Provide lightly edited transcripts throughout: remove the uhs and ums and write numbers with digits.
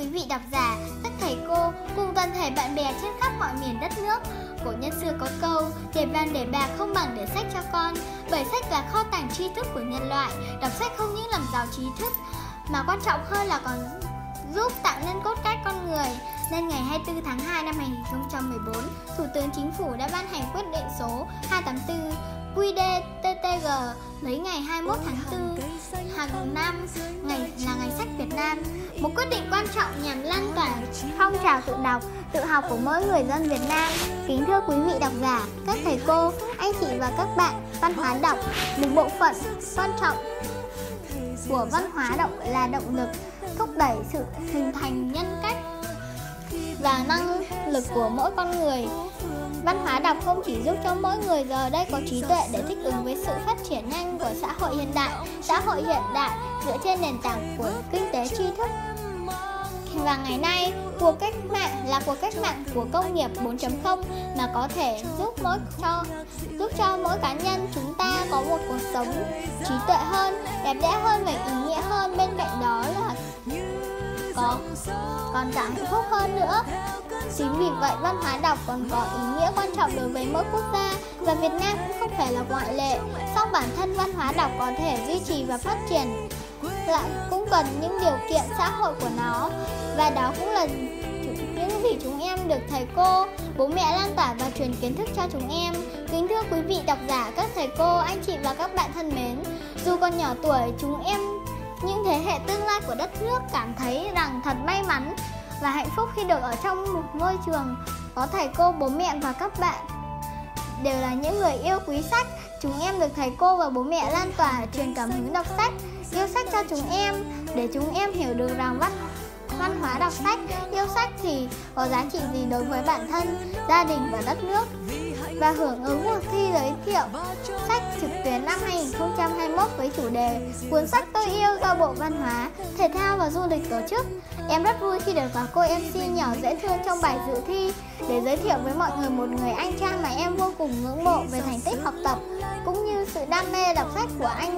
quý vị độc giả, các thầy cô cùng toàn thể bạn bè trên khắp mọi miền đất nước. Cổ nhân xưa có câu, để vàng để bạc không bằng để sách cho con, bởi sách là kho tàng tri thức của nhân loại. Đọc sách không những làm giàu trí thức, mà quan trọng hơn là còn giúp tạo nên cốt cách con người. Nên ngày 24 tháng 2 năm 2014, Thủ tướng Chính phủ đã ban hành quyết định số 284 QĐ-TTG lấy ngày 21 tháng 4 hàng năm là ngày sách Việt Nam. Một quyết định quan trọng nhằm lan tỏa phong trào tự đọc, tự học của mỗi người dân Việt Nam. Kính thưa quý vị độc giả, các thầy cô, anh chị và các bạn, văn hóa đọc, một bộ phận quan trọng của văn hóa đọc là động lực thúc đẩy sự hình thành nhân cách và năng lực của mỗi con người. Văn hóa đọc không chỉ giúp cho mỗi người giờ đây có trí tuệ để thích ứng với sự phát triển nhanh của xã hội hiện đại. Xã hội hiện đại dựa trên nền tảng của kinh tế tri thức. Và ngày nay, cuộc cách mạng là cuộc cách mạng của công nghiệp 4.0 mà có thể giúp cho mỗi cá nhân chúng ta có một cuộc sống trí tuệ hơn, đẹp đẽ hơn và ý nghĩa hơn. Bên cạnh đó là còn cả hạnh phúc hơn nữa. Chính vì vậy, văn hóa đọc còn có ý nghĩa quan trọng đối với mỗi quốc gia, và Việt Nam cũng không phải là ngoại lệ. Song bản thân văn hóa đọc có thể duy trì và phát triển lại cũng cần những điều kiện xã hội của nó, và đó cũng là những gì chúng em được thầy cô, bố mẹ lan tỏa và truyền kiến thức cho chúng em. Kính thưa quý vị độc giả, các thầy cô, anh chị và các bạn thân mến, dù còn nhỏ tuổi, chúng em, những thế hệ tương lai của đất nước cảm thấy rằng thật may mắn và hạnh phúc khi được ở trong một môi trường có thầy cô, bố mẹ và các bạn đều là những người yêu quý sách. Chúng em được thầy cô và bố mẹ lan tỏa, truyền cảm hứng đọc sách, yêu sách cho chúng em, để chúng em hiểu được rằng văn hóa đọc sách, yêu sách thì có giá trị gì đối với bản thân, gia đình và đất nước. Và hưởng ứng cuộc thi giới thiệu sách trực tuyến năm 2021 với chủ đề Cuốn sách tôi yêu do Bộ Văn hóa, Thể thao và Du lịch tổ chức. Em rất vui khi được có cô MC nhỏ dễ thương trong bài dự thi để giới thiệu với mọi người một người anh trai mà em vô cùng ngưỡng mộ về thành tích học tập cũng như sự đam mê đọc sách của anh,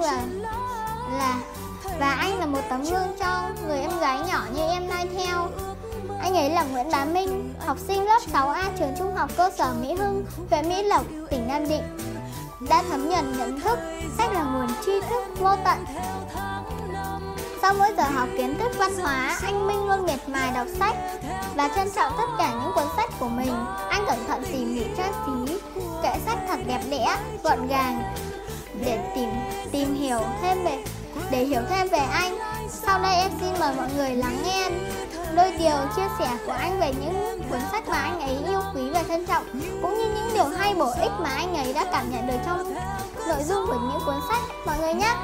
và anh là một tấm gương cho người em gái nhỏ như em noi theo. Anh ấy là Nguyễn Bá Minh, học sinh lớp 6A trường Trung học cơ sở Mỹ Hưng, huyện Mỹ Lộc, tỉnh Nam Định, đã thấm nhuần nhận thức sách là nguồn tri thức vô tận. Sau mỗi giờ học kiến thức văn hóa, anh Minh luôn miệt mài đọc sách và trân trọng tất cả những cuốn sách của mình. Anh cẩn thận tỉ mỉ trang trí kệ sách thật đẹp đẽ, gọn gàng để tìm hiểu thêm về anh. Sau đây em xin mời mọi người lắng nghe đôi điều chia sẻ của anh về những cuốn sách mà anh ấy yêu quý và trân trọng, cũng như những điều hay bổ ích mà anh ấy đã cảm nhận được trong nội dung của những cuốn sách mọi người nhé.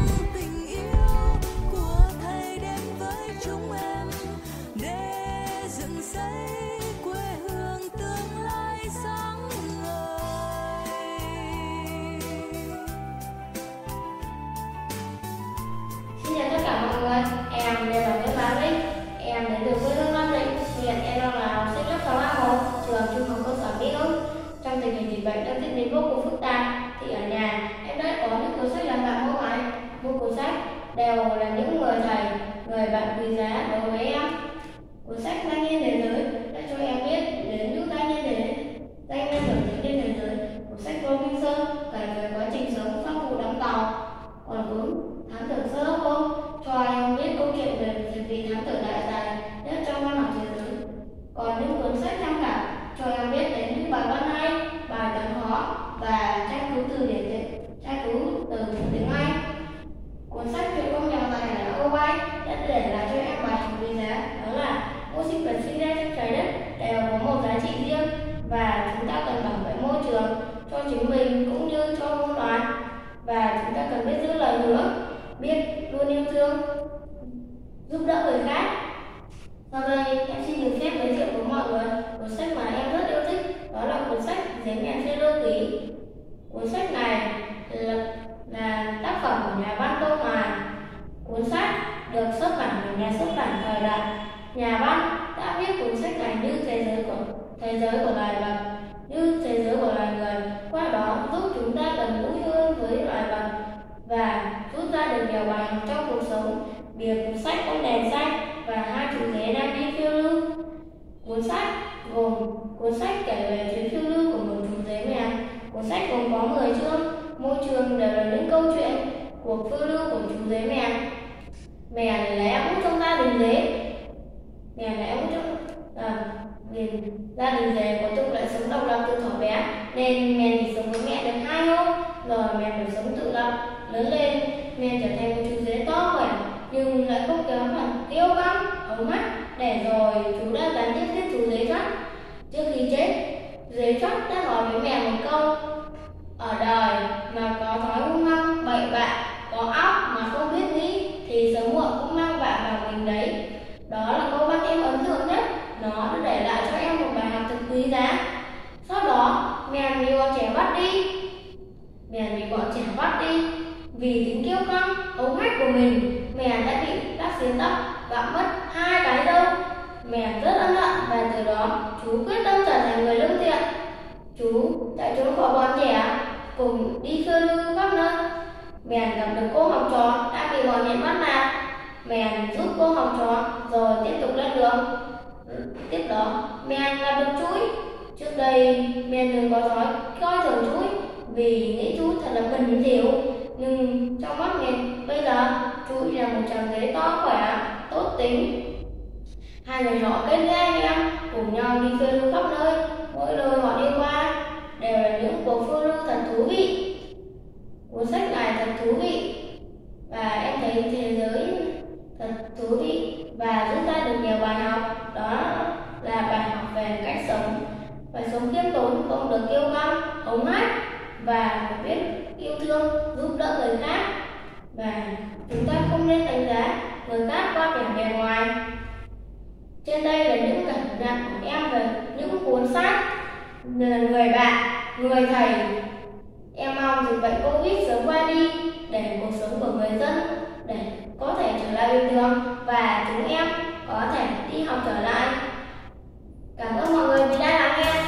Xin chào tất cả mọi người, em tên là Nguyễn Bá Minh, em đến từ quê hương Nam Định. Hiện em đang là học sinh lớp 6A1 trường Trung học cơ sở Mỹ Hưng. Trong tình hình dịch bệnh đang diễn biến vô cùng phức tạp, thì ở nhà em đã có những cuốn sách làm bạn mỗi ngày. Mỗi cuốn sách đều là những người thầy, người bạn quý giá đối với em. Cuốn sách Danh nhân thế giới đã cho em biết đến những danh nhân nổi tiếng trên thế giới. Cuốn sách Robinson kể về quá trình sống sau vụ đắm tàu. Còn cuốn Thám tử Sherlock Holmes cho em biết câu chuyện về vị thám tử đại tài nhất trong văn học thế giới. Còn những cuốn sách tham khảo cho em biết đến những bài văn hay, bài toán khó và tra cứu từ tiếng Anh. Cuốn sách Chuyện công nhà tài là Âu Anh đã để lại cho em bài học quý giá, đó là mỗi sinh vật sinh ra trên trái đất đều có một giá trị riêng, và chúng ta cần bảo vệ môi trường cho chính mình cũng như cho muôn loài, và chúng ta cần biết giữ lời hứa, biết luôn yêu thương, giúp đỡ người khác. Sau đây em xin được phép giới thiệu với mọi người cuốn sách mà em rất yêu thích, đó là cuốn sách Giấy mèn trên đô ký. Cuốn sách này là tác phẩm của nhà văn Tô Hoài. Cuốn sách được xuất bản bởi nhà xuất bản Thời Đại. Nhà văn đã viết cuốn sách này như thế giới của loài vật, như thế giới của loài người, qua đó giúp chúng ta gần gũi hơn với loài vật và rút ra được nhiều bài học trong cuộc sống. Bìa cuốn sách có đèn xanh và hai chú ghế đang đi kể về chuyến phiêu lưu của một chú dế mèn. Cuốn sách gồm có 10 chương, mỗi chương đều là những câu chuyện cuộc phiêu lưu của chú dế mèn. Mèn lẽ út trong gia đình dế. Mèn lẽ út trong gia đình dế có tục lại sống độc lập từ thuở bé, nên mèn chỉ sống với mẹ được 2 hôm, rồi mèn phải sống tự lập. Lớn lên, mèn trở thành một chú dế to khỏe, nhưng lại không kém phần kiêu căng, ống mắt, để rồi chú đã gián tiếp giết chú dế chót. Trước khi chết, dế chót đã nói với mèn một câu: ở đời mà có thói hung hăng, bậy bạ, có óc mà không biết nghĩ thì sớm muộn cũng mang vạ vào mình đấy. Đó là câu bác em ấn tượng nhất, nó đã để lại cho em một bài học thật quý giá. Sau đó, mèn bị bọn trẻ bắt đi. Vì tính kiêu căng, ống hách của mình, mèn đã bị các xiên tóc gặm mất 2 cái râu. Mèn rất ân hận và từ đó chú quyết tâm trở thành người lương thiện. Chú đã trốn khỏi bọn trẻ, cùng đi phiêu lưu khắp nơi. Mèn gặp được cô học trò đã bị bọn nhện bắt nạt. Mèn giúp cô học trò rồi tiếp tục lên đường. Tiếp đó, mèn gặp được chuối. Trước đây, mèn thường có thói coi thường chuối vì nghĩ chuối thật là bẩn thỉu. Nhưng trong mắt mèn bây giờ, chuối là một chàng dế to khỏe, tốt tính. Hai người họ kết nghĩa anh em, cùng nhau đi phiêu lưu khắp nơi. Mỗi nơi họ đi qua đều là những cuộc phiêu lưu thật thú vị. Cuốn sách này thật thú vị và em thấy thế giới thật thú vị và rút ra được nhiều bài học. Đó là bài học về cách sống, phải sống khiêm tốn, không được kiêu căng, hống hách và phải biết yêu thương, giúp đỡ người khác. Và chúng ta không nên đánh giá người khác qua vẻ bề ngoài. Trên đây là những cảm nhận của em về những cuốn sách Người bạn, người thầy. Em mong dịch bệnh Covid sớm qua đi để cuộc sống của người dân để có thể trở lại bình thường và chúng em có thể đi học trở lại. Cảm ơn mọi người vì đã lắng nghe.